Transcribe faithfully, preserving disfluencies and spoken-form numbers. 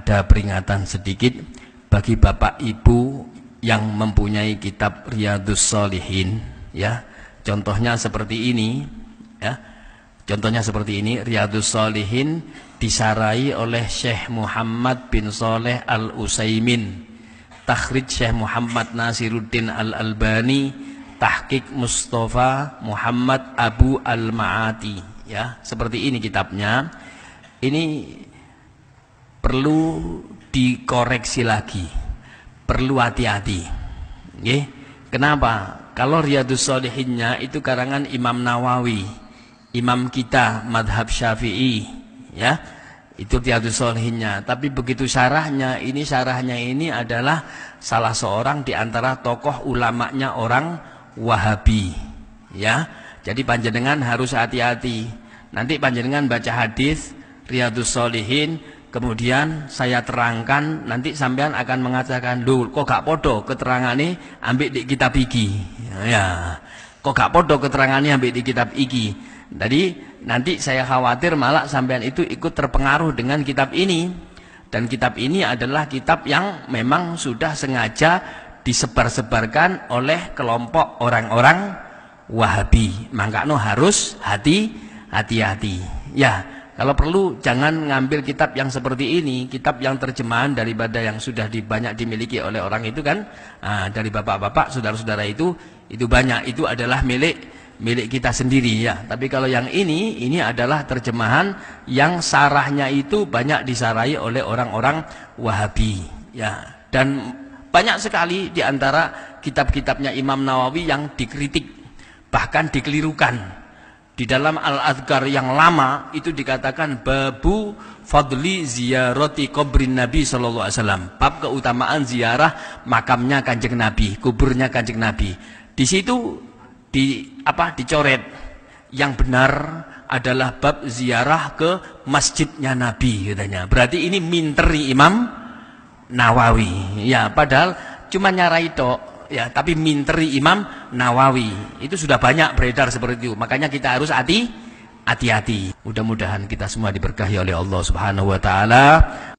ada peringatan sedikit bagi bapak ibu yang mempunyai kitab Riyadhus Shalihin, ya. Contohnya seperti ini, ya. Contohnya seperti ini, Riyadhus Shalihin disarai oleh Syekh Muhammad bin Shalih Al-Utsaimin, takhrij Syekh Muhammad Nasiruddin Al-Albani, tahqiq Mustafa Muhammad Abu Al-Ma'ati, ya. Seperti ini kitabnya. Ini perlu dikoreksi lagi, perlu hati-hati. Nggih. Kenapa? Kalau Riyadhus Shalihinnya itu karangan Imam Nawawi, imam kita madhab Syafi'i, ya. Itu Riyadhus Shalihinnya. Tapi begitu syarahnya, ini syarahnya ini adalah salah seorang di antara tokoh ulamanya orang Wahabi, ya. Jadi panjenengan harus hati-hati. Nanti panjenengan baca hadis Riyadhus Shalihin, kemudian saya terangkan, nanti sampean akan mengatakan, "Lho, kok gak podo keterangane ambek di kitab iki?" Ya. Kok gak podo keterangane ambek di kitab iki? Jadi nanti saya khawatir malah sampean itu ikut terpengaruh dengan kitab ini. Dan kitab ini adalah kitab yang memang sudah sengaja disebar-sebarkan oleh kelompok orang-orang Wahabi. Makanya harus hati hati-hati. Ya. Kalau perlu jangan ngambil kitab yang seperti ini, kitab yang terjemahan daripada yang sudah di, banyak dimiliki oleh orang itu kan, nah, dari bapak-bapak, saudara-saudara itu, itu banyak, itu adalah milik milik kita sendiri, ya. Tapi kalau yang ini, ini adalah terjemahan yang sarahnya itu banyak disarai oleh orang-orang Wahabi, ya. Dan banyak sekali di antara kitab-kitabnya Imam Nawawi yang dikritik, bahkan dikelirukan. Di dalam Al-Adhkar yang lama itu dikatakan babu fadli ziyarati kubrin Nabi sallallahu alaihi wasallam, bab keutamaan ziarah makamnya Kanjeng Nabi, kuburnya Kanjeng Nabi. Di situ di apa dicoret yang benar adalah bab ziarah ke masjidnya Nabi katanya. Berarti ini minteri Imam Nawawi. Ya, padahal cuma nyarai tok. Ya, tapi minteri Imam Nawawi itu sudah banyak beredar seperti itu. Makanya kita harus hati hati-hati. Mudah-mudahan kita semua diberkahi oleh Allah Subhanahu wa taala.